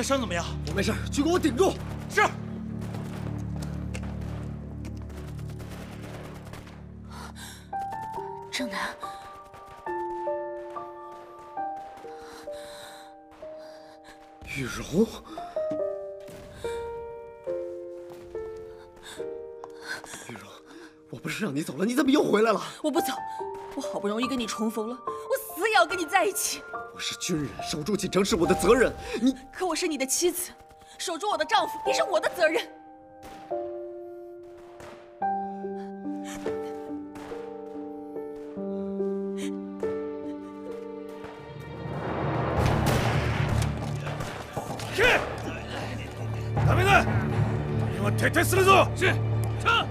伤怎么样？ 我没事，去给我顶住。 是。 郑南， 玉荣，玉荣，我不是让你走了，你怎么又回来了？ 我不走，我好不容易跟你重逢了，我死也要跟你在一起。 我是军人，守住锦城是我的责任。 可我是你的妻子，守住我的丈夫也是我的责任。 是。ダメだ。俺は徹底するぞ。是。撤。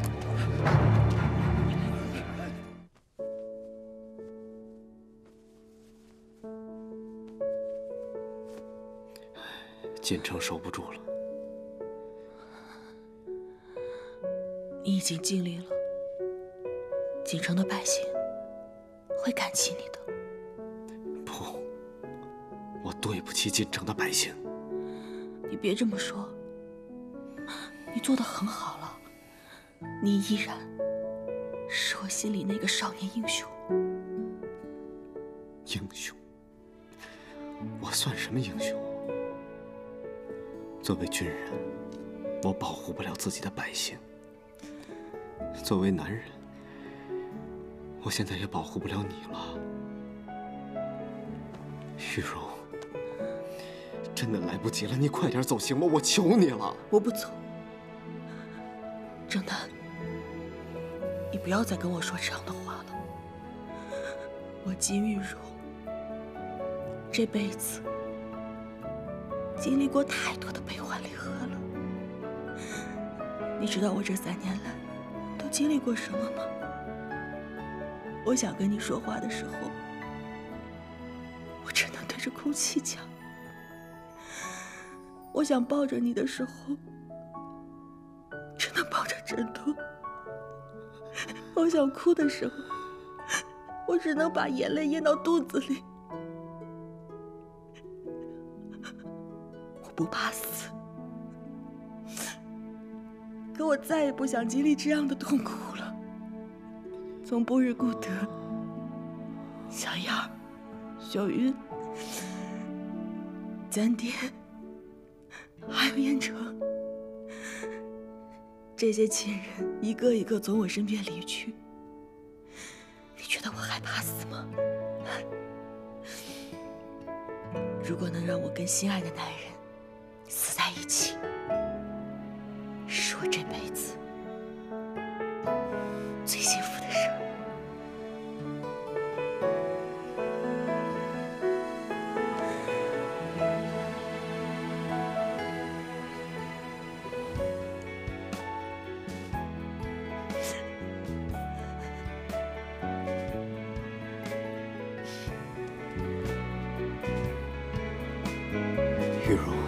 锦城守不住了。 你已经尽力了，锦城的百姓会感激你的。 不，我对不起锦城的百姓。 你别这么说，你做得很好了，你依然是我心里那个少年英雄。 英雄？我算什么英雄？作为军人，我保护不了自己的百姓；作为男人，我现在也保护不了你了。玉荣，真的来不及了，你快点走行吗？我求你了。 我不走。郑南，你不要再跟我说这样的话了。我金玉荣这辈子经历过太多的悲欢离合了。你知道我这3年来都经历过什么吗？我想跟你说话的时候，我只能对着空气讲；我想抱着你的时候，只能抱着枕头；我想哭的时候，我只能把眼泪咽到肚子里。我不怕死，可我再也不想经历这样的痛苦了。从布日顾德、小燕儿、小云、咱爹，还有燕城，这些亲人一个一个从我身边离去，你觉得我害怕死吗？如果能让我跟心爱的男人死在一起，是我这辈子最幸福的事儿。 玉荣。